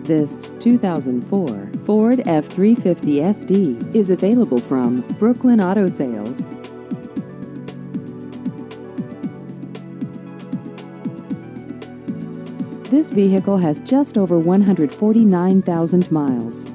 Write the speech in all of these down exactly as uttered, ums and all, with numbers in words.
This two thousand four Ford F three fifty S D is available from Brooklyn Auto Sales. This vehicle has just over one hundred forty-nine thousand miles.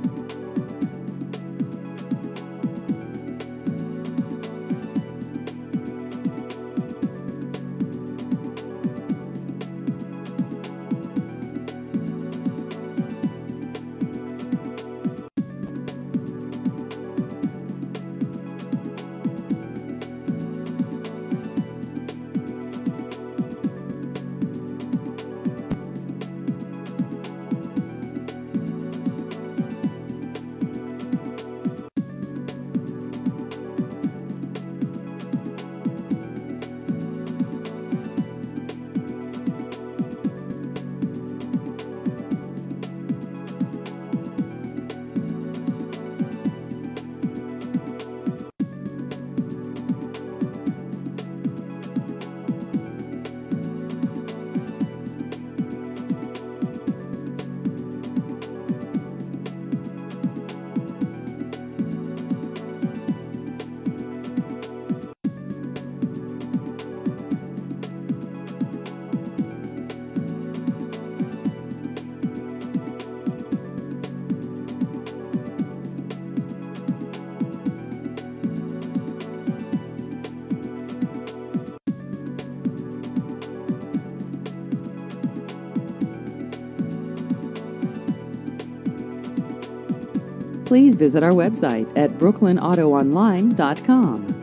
Please visit our website at brooklyn auto online dot com.